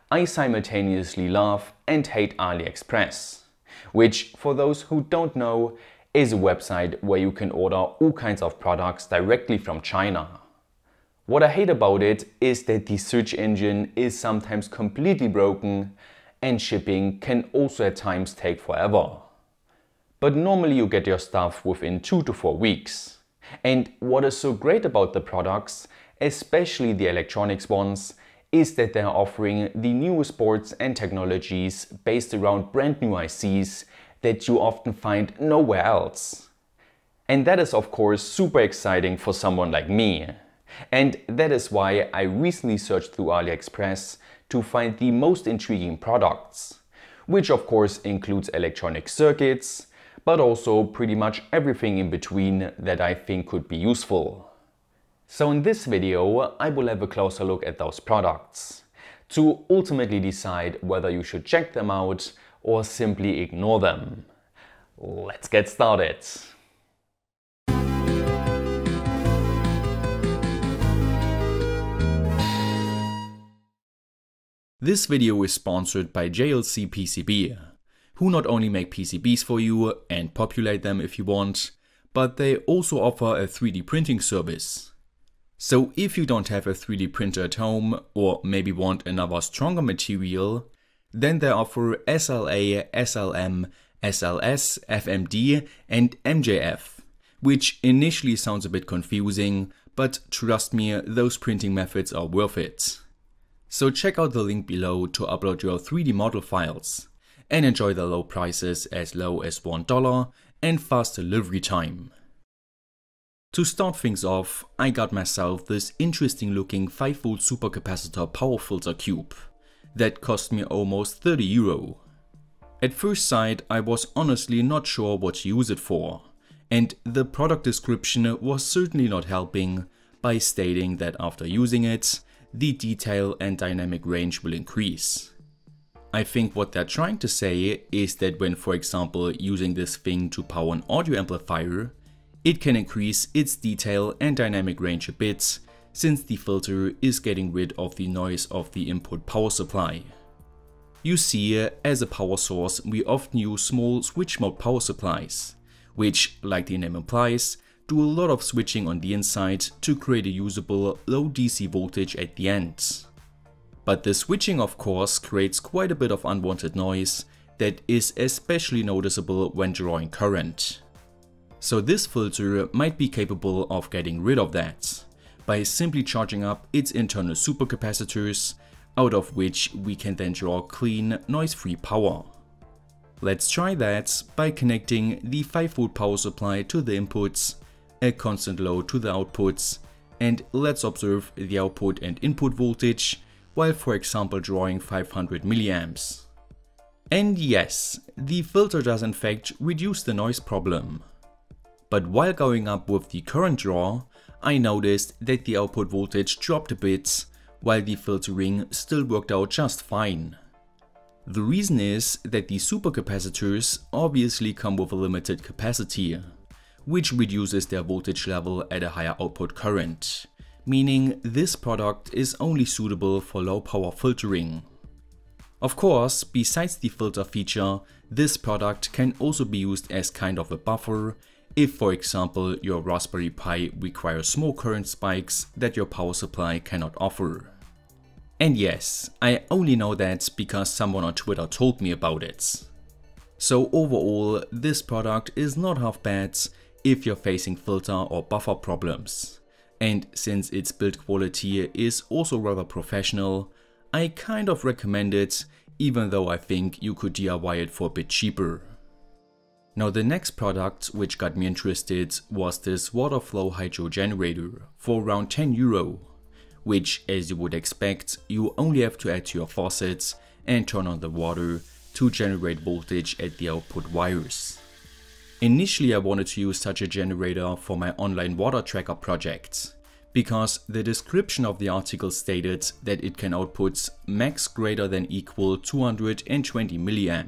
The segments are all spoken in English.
I simultaneously love and hate Aliexpress, which, for those who don't know, is a website where you can order all kinds of products directly from China. What I hate about it is that the search engine is sometimes completely broken and shipping can also at times take forever. But normally you get your stuff within 2 to 4 weeks. And what is so great about the products, especially the electronics ones, is that they are offering the newest boards and technologies based around brand new ICs that you often find nowhere else. And that is of course super exciting for someone like me. And that is why I recently searched through AliExpress to find the most intriguing products, which of course includes electronic circuits, but also pretty much everything in between that I think could be useful. So in this video I will have a closer look at those products, to ultimately decide whether you should check them out or simply ignore them. Let's get started! This video is sponsored by JLC PCB, who not only make PCBs for you and populate them if you want, but they also offer a 3D printing service. So if you don't have a 3D printer at home or maybe want another stronger material, then they offer SLA, SLM, SLS, FMD and MJF, which initially sounds a bit confusing, but trust me, those printing methods are worth it. So check out the link below to upload your 3D model files and enjoy the low prices as low as $1 and fast delivery time. To start things off, I got myself this interesting looking 5V supercapacitor power filter cube that cost me almost €30. At first sight I was honestly not sure what to use it for, and the product description was certainly not helping by stating that after using it, the detail and dynamic range will increase. I think what they're trying to say is that when, for example, using this thing to power an audio amplifier, it can increase its detail and dynamic range a bit, since the filter is getting rid of the noise of the input power supply. You see, as a power source we often use small switch mode power supplies, which, like the name implies, do a lot of switching on the inside to create a usable low DC voltage at the end. But the switching of course creates quite a bit of unwanted noise that is especially noticeable when drawing current. So this filter might be capable of getting rid of that by simply charging up its internal supercapacitors, out of which we can then draw clean, noise-free power. Let's try that by connecting the 5V power supply to the inputs, a constant load to the outputs, and let's observe the output and input voltage while, for example, drawing 500 mA. And yes, the filter does in fact reduce the noise problem. But while going up with the current draw, I noticed that the output voltage dropped a bit, while the filtering still worked out just fine. The reason is that the supercapacitors obviously come with a limited capacity, which reduces their voltage level at a higher output current, meaning this product is only suitable for low power filtering. Of course, besides the filter feature, this product can also be used as kind of a buffer if, for example, your Raspberry Pi requires small current spikes that your power supply cannot offer. And yes, I only know that because someone on Twitter told me about it. So overall, this product is not half bad if you're facing filter or buffer problems. And since its build quality is also rather professional, I kind of recommend it, even though I think you could DIY it for a bit cheaper. Now the next product which got me interested was this water flow hydro generator for around €10, which, as you would expect, you only have to add to your faucet and turn on the water to generate voltage at the output wires. Initially I wanted to use such a generator for my online water tracker project, because the description of the article stated that it can output max greater than equal 220 mA.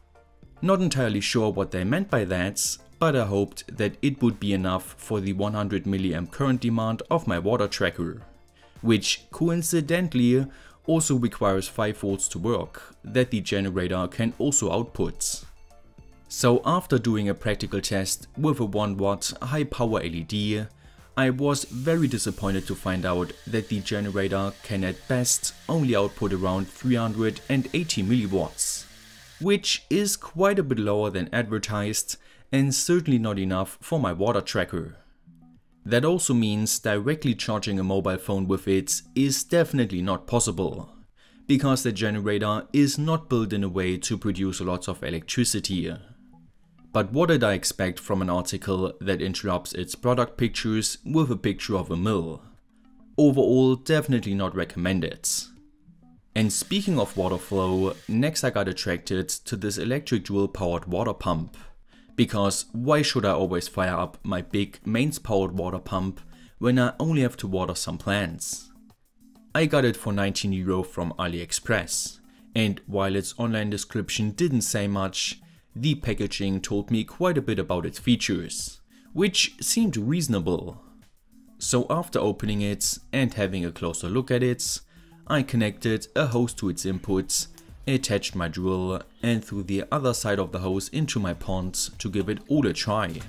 Not entirely sure what they meant by that, but I hoped that it would be enough for the 100 mA current demand of my water tracker, which coincidentally also requires 5 volts to work that the generator can also output. So after doing a practical test with a 1 watt high power LED, I was very disappointed to find out that the generator can at best only output around 380 milliwatts, which is quite a bit lower than advertised and certainly not enough for my water tracker. That also means directly charging a mobile phone with it is definitely not possible, because the generator is not built in a way to produce lots of electricity. But what did I expect from an article that interrupts its product pictures with a picture of a mill? Overall, definitely not recommended. And speaking of water flow, next I got attracted to this electric drill powered water pump. Because why should I always fire up my big mains powered water pump when I only have to water some plants? I got it for 19 euro from Aliexpress, and while its online description didn't say much, the packaging told me quite a bit about its features, which seemed reasonable. So after opening it and having a closer look at it, I connected a hose to its inputs, attached my drill and threw the other side of the hose into my pond to give it all a try.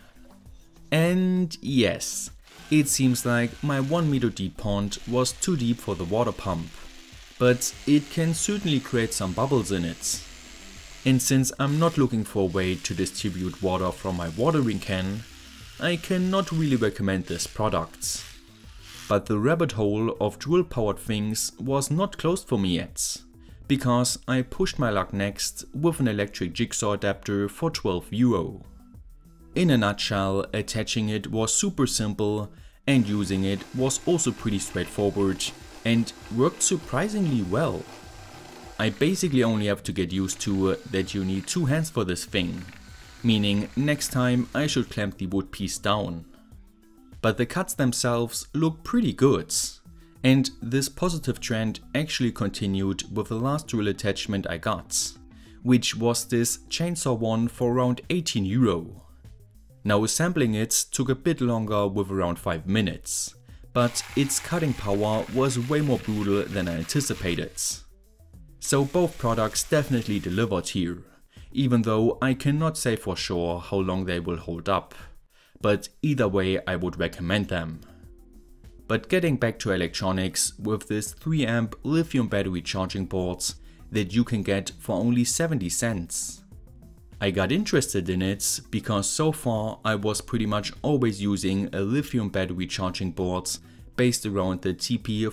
And yes, it seems like my 1 meter deep pond was too deep for the water pump, but it can certainly create some bubbles in it. And since I'm not looking for a way to distribute water from my watering can, I cannot really recommend this product. But the rabbit hole of drill powered things was not closed for me yet, because I pushed my luck next with an electric Jigsaw adapter for 12 euro. In a nutshell, attaching it was super simple and using it was also pretty straightforward and worked surprisingly well. I basically only have to get used to that you need 2 hands for this thing, meaning next time I should clamp the wood piece down. But the cuts themselves look pretty good, and this positive trend actually continued with the last drill attachment I got, which was this chainsaw one for around 18 euro. Now assembling it took a bit longer with around 5 minutes, but its cutting power was way more brutal than I anticipated. So both products definitely delivered here, even though I cannot say for sure how long they will hold up, but either way I would recommend them. But getting back to electronics, with this 3 amp lithium battery charging board that you can get for only 70 cents. I got interested in it because so far I was pretty much always using a lithium battery charging board based around the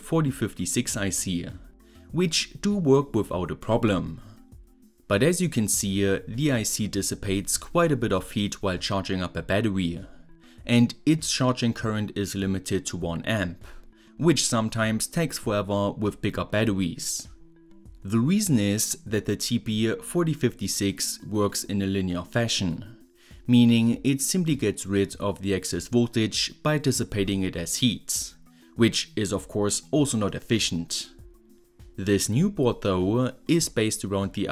TP4056 IC. Which do work without a problem. But as you can see, the IC dissipates quite a bit of heat while charging up a battery, and its charging current is limited to 1 amp, which sometimes takes forever with bigger batteries. The reason is that the TP4056 works in a linear fashion, meaning it simply gets rid of the excess voltage by dissipating it as heat, which is of course also not efficient. This new board though is based around the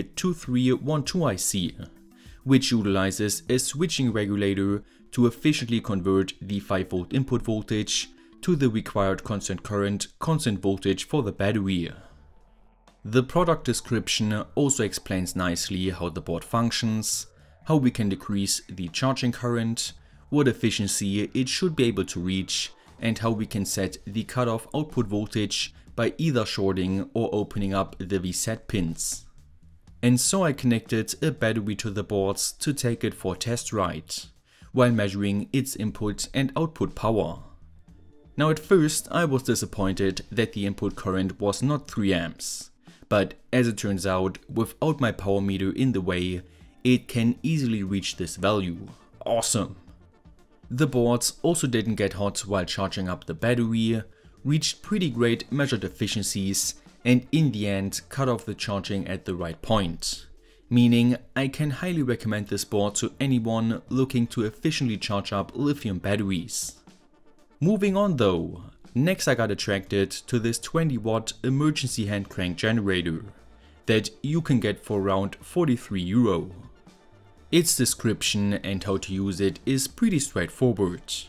IP2312 IC, which utilizes a switching regulator to efficiently convert the 5V input voltage to the required constant current, constant voltage for the battery. The product description also explains nicely how the board functions, how we can decrease the charging current, what efficiency it should be able to reach, and how we can set the cutoff output voltage by either shorting or opening up the reset pins. And so I connected a battery to the boards to take it for a test ride, while measuring its input and output power. Now at first I was disappointed that the input current was not 3 amps, but as it turns out, without my power meter in the way, it can easily reach this value. Awesome! The boards also didn't get hot while charging up the battery, reached pretty great measured efficiencies, and in the end cut off the charging at the right point. Meaning I can highly recommend this board to anyone looking to efficiently charge up lithium batteries. Moving on though, next I got attracted to this 20 watt emergency hand crank generator that you can get for around 43 euro. Its description and how to use it is pretty straightforward,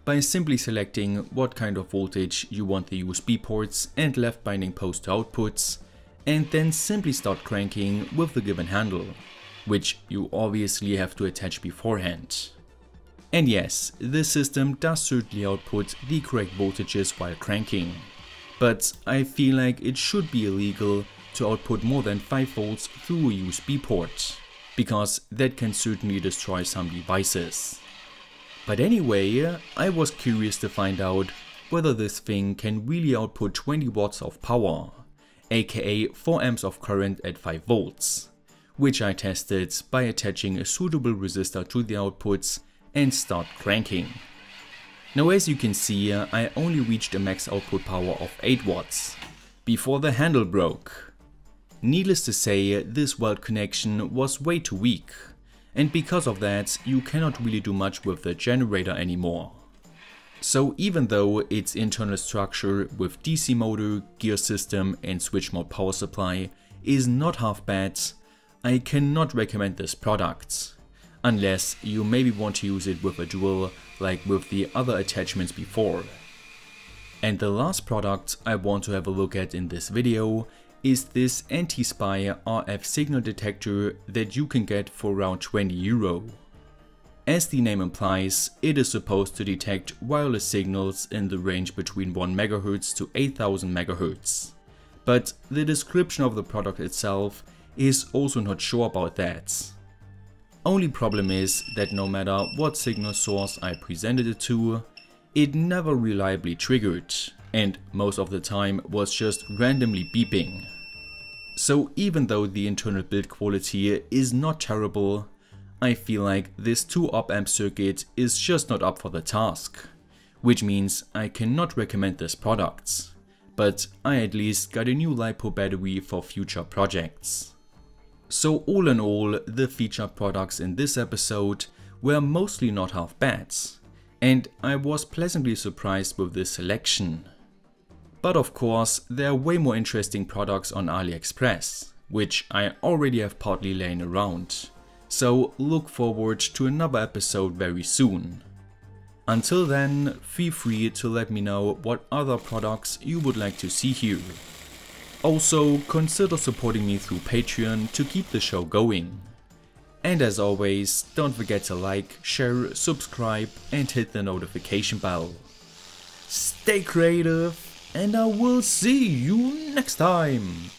by simply selecting what kind of voltage you want the USB ports and left binding post to outputs, and then simply start cranking with the given handle, which you obviously have to attach beforehand. And yes, this system does certainly output the correct voltages while cranking, but I feel like it should be illegal to output more than 5 volts through a USB port, because that can certainly destroy some devices. But anyway, I was curious to find out whether this thing can really output 20 watts of power, aka 4 amps of current at 5 volts, which I tested by attaching a suitable resistor to the outputs and start cranking. Now as you can see, I only reached a max output power of 8 watts, before the handle broke. Needless to say, this weld connection was way too weak, and because of that you cannot really do much with the generator anymore. So even though its internal structure with DC motor, gear system and switch mode power supply is not half bad, I cannot recommend this product, unless you maybe want to use it with a dual like with the other attachments before. And the last product I want to have a look at in this video is this anti-spy RF signal detector that you can get for around €20. As the name implies, it is supposed to detect wireless signals in the range between 1 MHz to 8000 MHz. But the description of the product itself is also not sure about that. Only problem is that no matter what signal source I presented it to, it never reliably triggered, and most of the time was just randomly beeping. So even though the internal build quality is not terrible, I feel like this 2 op-amp circuit is just not up for the task, which means I cannot recommend this product, but I at least got a new LiPo battery for future projects. So all in all, the featured products in this episode were mostly not half bad, and I was pleasantly surprised with this selection. But of course, there are way more interesting products on Aliexpress, which I already have partly laying around, so look forward to another episode very soon. Until then, feel free to let me know what other products you would like to see here. Also, consider supporting me through Patreon to keep the show going. And as always, don't forget to like, share, subscribe and hit the notification bell. Stay creative, and I will see you next time!